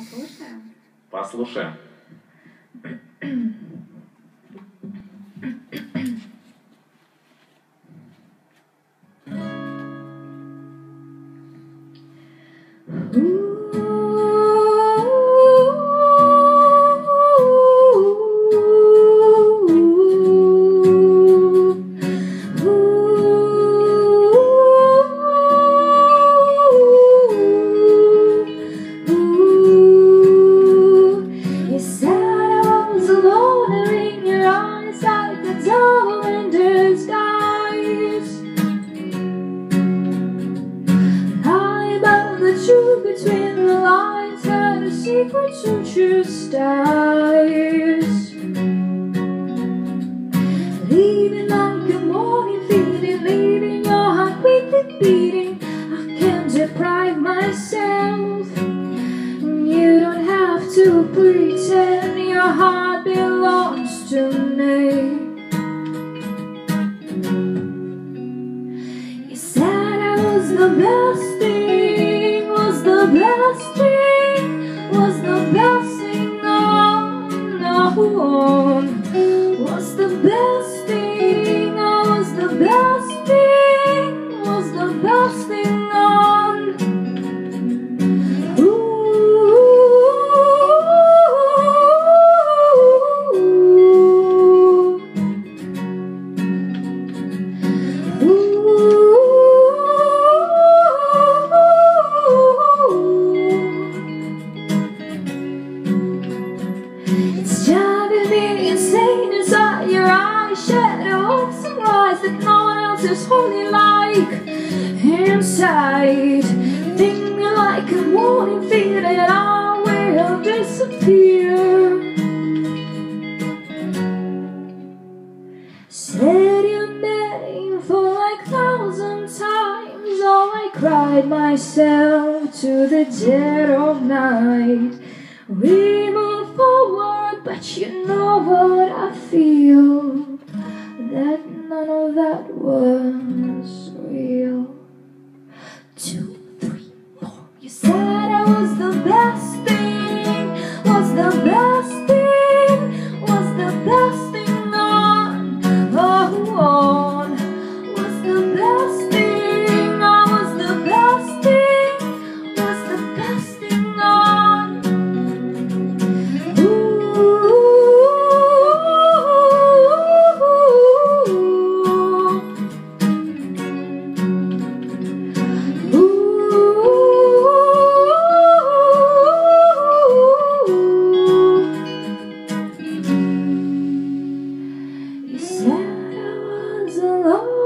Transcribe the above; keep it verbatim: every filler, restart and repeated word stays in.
Послушаем? Послушаем. Between the lines, had a secret to choose stars. Leaving like a morning feeling, leaving your heart quickly beating. I can't deprive myself. You don't have to pretend your heart belongs to me. You said I was the best thing, was the best thing, was the best thing on, on. Was the best thing, I was the best thing, was the best thing on. Ooh. It's driving me insane inside your eyes, shadow of sunrise that no one else is holding like inside. Think me like a warning fear that I will disappear. Said your name for like thousand times. Oh, I cried myself to the dead of night. We move forward, but you know what I feel, that none of that was real. Two, three, four. You said I was the best thing, was the best thing, was the best thing on, oh, on. Was the best thing, I was the best thing, was the best thing on. You said I was alone.